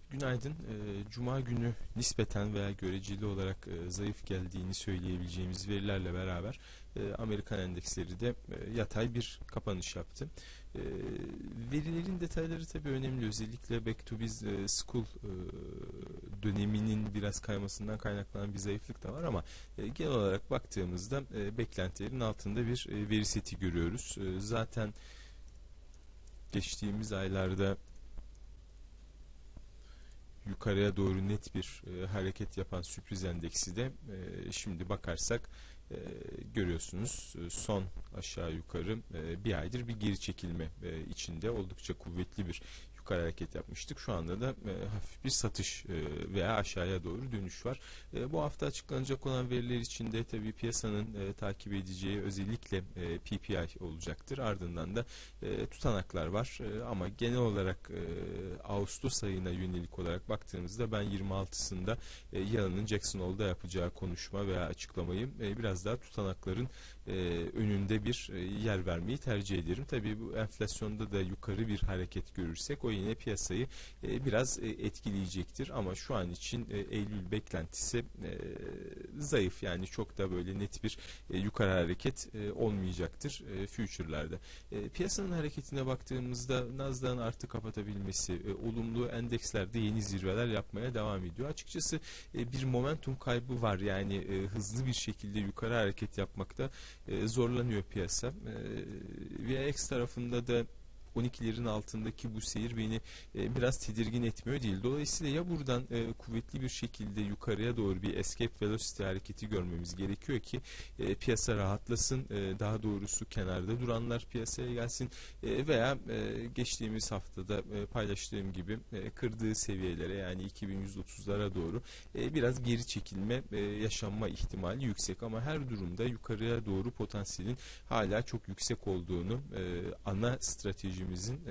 Günaydın. Cuma günü nispeten veya göreceli olarak zayıf geldiğini söyleyebileceğimiz verilerle beraber Amerikan endeksleri de yatay bir kapanış yaptı. E, Verilerin detayları tabii önemli. Özellikle Back to School döneminin biraz kaymasından kaynaklanan bir zayıflık da var ama genel olarak baktığımızda beklentilerin altında bir veri seti görüyoruz. Zaten geçtiğimiz aylarda yukarıya doğru net bir hareket yapan sürpriz endeksi de şimdi bakarsak görüyorsunuz son aşağı yukarı bir aydır bir geri çekilme içinde oldukça kuvvetli bir yukarı hareket yapmıştık. Şu anda da hafif bir satış veya aşağıya doğru dönüş var. Bu hafta açıklanacak olan veriler içinde tabii piyasanın takip edeceği özellikle PPI olacaktır. Ardından da tutanaklar var. Ama genel olarak Ağustos ayına yönelik olarak baktığımızda ben 26'sında Yalın'ın Jackson Hole'da yapacağı konuşma veya açıklamayı biraz daha tutanakların önünde bir yer vermeyi tercih ederim. Tabii bu enflasyonda da yukarı bir hareket görürsek o yine piyasayı biraz etkileyecektir. Ama şu an için Eylül beklentisi zayıf, yani çok da böyle net bir yukarı hareket olmayacaktır future'larda. Piyasanın hareketine baktığımızda Nasdaq'ın artı kapatabilmesi, olumlu endekslerde yeni zirveler yapmaya devam ediyor. Açıkçası bir momentum kaybı var, yani hızlı bir şekilde yukarı hareket yapmakta zorlanıyor piyasa. VIX tarafında da 12'lerin altındaki bu seyir beni biraz tedirgin etmiyor değil. Dolayısıyla ya buradan kuvvetli bir şekilde yukarıya doğru bir escape velocity hareketi görmemiz gerekiyor ki piyasa rahatlasın. Daha doğrusu kenarda duranlar piyasaya gelsin veya geçtiğimiz haftada paylaştığım gibi kırdığı seviyelere, yani 2130'lara doğru biraz geri çekilme yaşanma ihtimali yüksek. Ama her durumda yukarıya doğru potansiyelin hala çok yüksek olduğunu, ana stratejimizin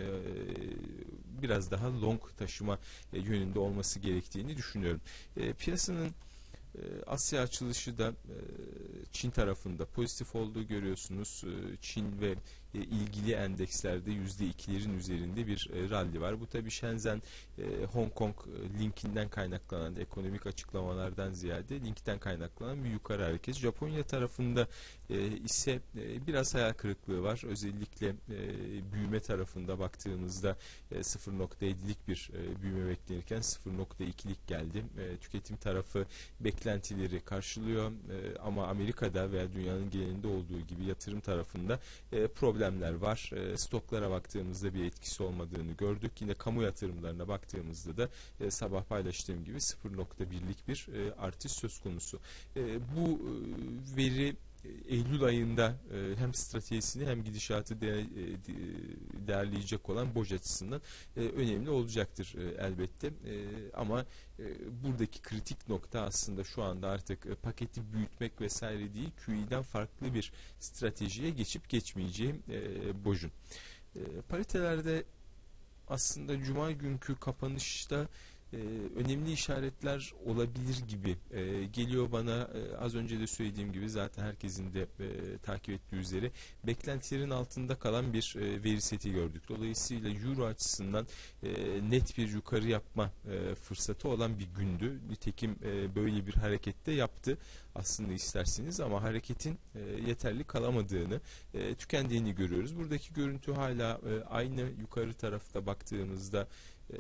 biraz daha long taşıma yönünde olması gerektiğini düşünüyorum. Piyasanın Asya açılışı da Çin tarafında pozitif olduğu görüyorsunuz. Çin ve ilgili endekslerde %2'lerin üzerinde bir rally var. Bu tabii Shenzhen, Hong Kong linkinden kaynaklanan, ekonomik açıklamalardan ziyade linkten kaynaklanan bir yukarı hareket. Japonya tarafında ise biraz hayal kırıklığı var. Özellikle büyüme tarafında baktığımızda 0.7'lik bir büyüme beklenirken 0.2'lik geldi. Tüketim tarafı beklentileri karşılıyor ama Amerika'da veya dünyanın genelinde olduğu gibi yatırım tarafında problemler var. Stoklara baktığımızda bir etkisi olmadığını gördük. Yine kamu yatırımlarına baktığımızda da sabah paylaştığım gibi 0.1'lik bir artış söz konusu. Bu veri Eylül ayında hem stratejisini hem gidişatı değerleyecek olan BOJ açısından önemli olacaktır elbette. Ama buradaki kritik nokta aslında şu anda artık paketi büyütmek vesaire değil, QE'den farklı bir stratejiye geçip geçmeyeceğim BOJ'un. Paritelerde aslında Cuma günkü kapanışta önemli işaretler olabilir gibi geliyor bana. Az önce de söylediğim gibi zaten herkesin de takip ettiği üzere beklentilerin altında kalan bir veri seti gördük. Dolayısıyla Euro açısından net bir yukarı yapma fırsatı olan bir gündü. Nitekim böyle bir harekette yaptı aslında isterseniz, ama hareketin yeterli kalamadığını, tükendiğini görüyoruz. Buradaki görüntü hala aynı. Yukarı tarafta baktığımızda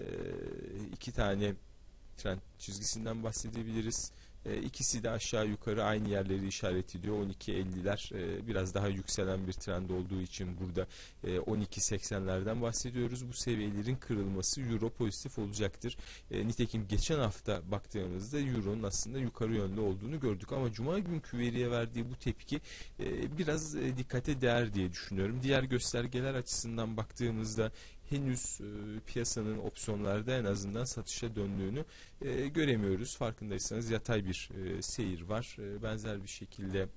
iki tane trend çizgisinden bahsedebiliriz. İkisi de aşağı yukarı aynı yerleri işaret ediyor. 12.50'ler biraz daha yükselen bir trend olduğu için burada 12.80'lerden bahsediyoruz. Bu seviyelerin kırılması Euro pozitif olacaktır. Nitekim geçen hafta baktığımızda Euro'nun aslında yukarı yönlü olduğunu gördük ama Cuma günkü veriye verdiği bu tepki biraz dikkate değer diye düşünüyorum. Diğer göstergeler açısından baktığımızda henüz piyasanın opsiyonlarda en azından satışa döndüğünü göremiyoruz. Farkındaysanız yatay bir seyir var. Benzer bir şekilde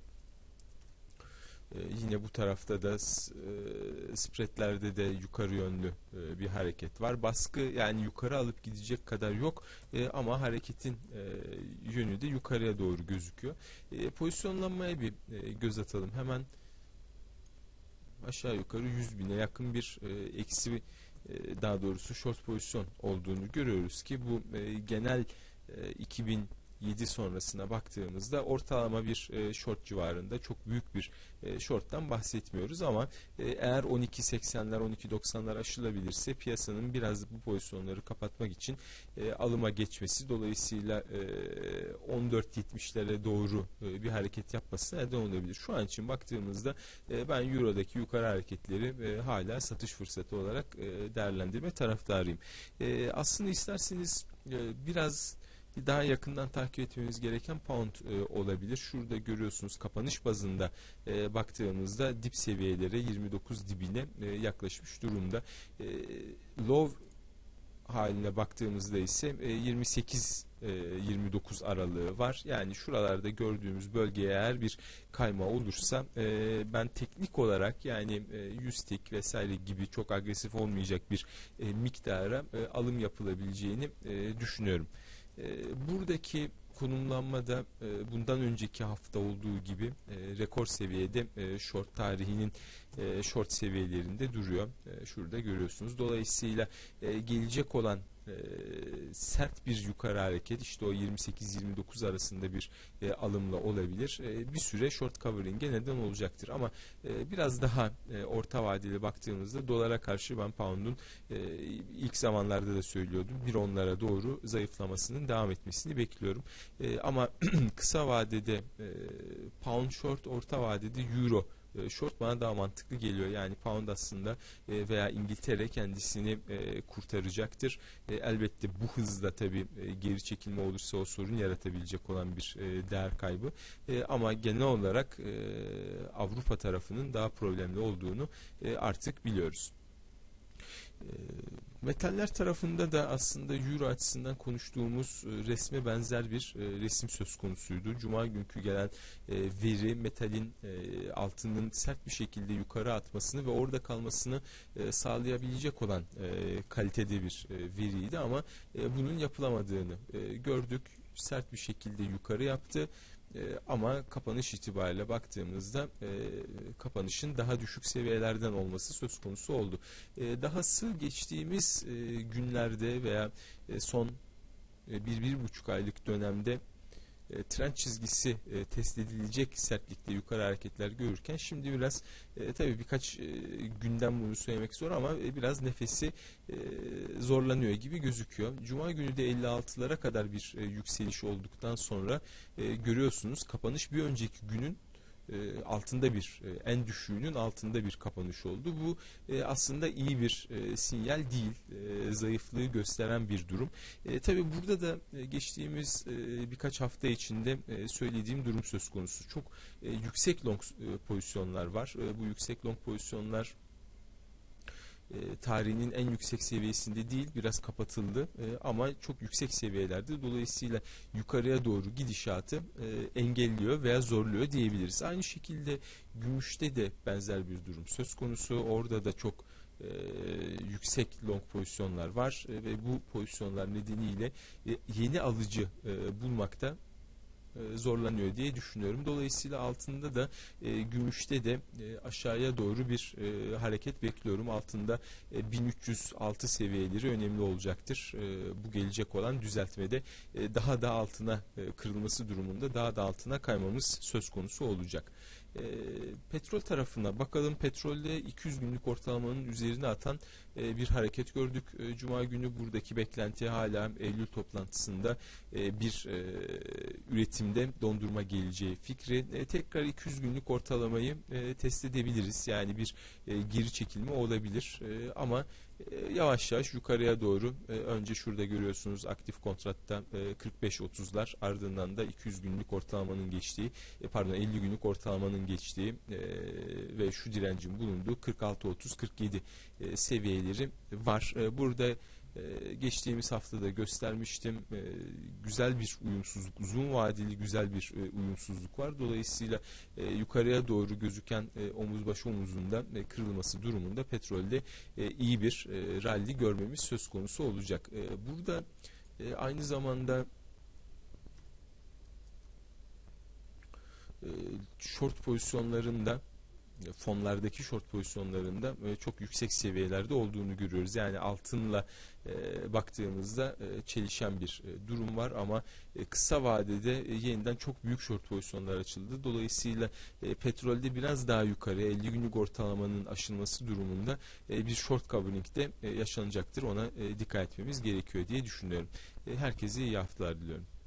yine bu tarafta da spreadlerde de yukarı yönlü bir hareket var. Baskı, yani yukarı alıp gidecek kadar yok ama hareketin yönü de yukarıya doğru gözüküyor. Pozisyonlanmaya bir göz atalım. Hemen aşağı yukarı 100.000'e yakın bir eksi daha doğrusu short pozisyon olduğunu görüyoruz ki bu genel 2007 sonrasına baktığımızda ortalama bir short civarında, çok büyük bir shorttan bahsetmiyoruz ama eğer 12.80'ler 12.90'lar aşılabilirse piyasanın biraz bu pozisyonları kapatmak için alıma geçmesi, dolayısıyla 14.70'lere doğru bir hareket yapmasına neden olabilir. Şu an için baktığımızda ben Euro'daki yukarı hareketleri hala satış fırsatı olarak değerlendirme taraftarıyım. Aslında isterseniz biraz daha yakından takip etmemiz gereken pound olabilir. Şurada görüyorsunuz kapanış bazında baktığımızda dip seviyelere 29 dibine yaklaşmış durumda. Low haline baktığımızda ise 28-29 aralığı var. Yani şuralarda gördüğümüz bölgeye eğer bir kayma olursa ben teknik olarak yani 100 tick vesaire gibi çok agresif olmayacak bir miktara alım yapılabileceğini düşünüyorum. Buradaki konumlanmada bundan önceki hafta olduğu gibi rekor seviyede short tarihinin short seviyelerinde duruyor. Şurada görüyorsunuz. Dolayısıyla gelecek olan sert bir yukarı hareket, işte o 28-29 arasında bir alımla olabilir. Bir süre short covering'e neden olacaktır ama biraz daha orta vadeli baktığımızda dolara karşı ben pound'un ilk zamanlarda da söylüyordum 1.10'lara doğru zayıflamasının devam etmesini bekliyorum. Ama kısa vadede pound short, orta vadede euro short bana daha mantıklı geliyor. Yani pound aslında veya İngiltere kendisini kurtaracaktır. Elbette bu hızla tabii geri çekilme olursa o sorun yaratabilecek olan bir değer kaybı. Ama genel olarak Avrupa tarafının daha problemli olduğunu artık biliyoruz. Metaller tarafında da aslında Euro açısından konuştuğumuz resme benzer bir resim söz konusuydu. Cuma günkü gelen veri metalin altının sert bir şekilde yukarı atmasını ve orada kalmasını sağlayabilecek olan kalitede bir veriydi ama bunun yapılamadığını gördük. Sert bir şekilde yukarı yaptı. Ama kapanış itibariyle baktığımızda kapanışın daha düşük seviyelerden olması söz konusu oldu. Dahası geçtiğimiz günlerde veya son 1-1,5 aylık dönemde trend çizgisi test edilecek sertlikte yukarı hareketler görürken şimdi biraz tabii birkaç günden bunu söylemek zor ama biraz nefesi zorlanıyor gibi gözüküyor. Cuma günü de 56'lara kadar bir yükseliş olduktan sonra görüyorsunuz kapanış bir önceki günün altında bir en düşüğünün altında bir kapanış oldu. Bu aslında iyi bir sinyal değil. Zayıflığı gösteren bir durum. Tabii burada da geçtiğimiz birkaç hafta içinde söylediğim durum söz konusu. Çok yüksek long pozisyonlar var. Bu yüksek long pozisyonlar tarihinin en yüksek seviyesinde değil, biraz kapatıldı ama çok yüksek seviyelerde, dolayısıyla yukarıya doğru gidişatı engelliyor veya zorluyor diyebiliriz. Aynı şekilde gümüşte de benzer bir durum söz konusu. Orada da çok yüksek long pozisyonlar var ve bu pozisyonlar nedeniyle yeni alıcı bulmakta zorlanıyor diye düşünüyorum. Dolayısıyla altında da gümüşte de aşağıya doğru bir hareket bekliyorum. Altında 1306 seviyeleri önemli olacaktır. Bu gelecek olan düzeltmede daha da altına kırılması durumunda daha da altına kaymamız söz konusu olacak. Petrol tarafına bakalım. Petrolde 200 günlük ortalamanın üzerine atan bir hareket gördük. Cuma günü buradaki beklenti hala Eylül toplantısında bir üretimde dondurma geleceği fikri. Tekrar 200 günlük ortalamayı test edebiliriz. Yani bir geri çekilme olabilir. Ama yavaş yukarıya doğru önce şurada görüyorsunuz aktif kontratta 45-30'lar, ardından da 200 günlük ortalamanın geçtiği 50 günlük ortalamanın geçtiği ve şu direncin bulunduğu 46-30-47 seviyeleri var. Burada geçtiğimiz haftada göstermiştim. Güzel bir uyumsuzluk, uzun vadeli güzel bir uyumsuzluk var. Dolayısıyla yukarıya doğru gözüken omuz başı omuzunda kırılması durumunda petrolde iyi bir rally görmemiz söz konusu olacak. Burada aynı zamanda short pozisyonlarında fonlardaki short pozisyonlarında çok yüksek seviyelerde olduğunu görüyoruz. Yani altınla baktığımızda çelişen bir durum var ama kısa vadede yeniden çok büyük short pozisyonlar açıldı. Dolayısıyla petrolde biraz daha yukarı 50 günlük ortalamanın aşılması durumunda bir short covering de yaşanacaktır. Ona dikkat etmemiz gerekiyor diye düşünüyorum. Herkese iyi haftalar diliyorum.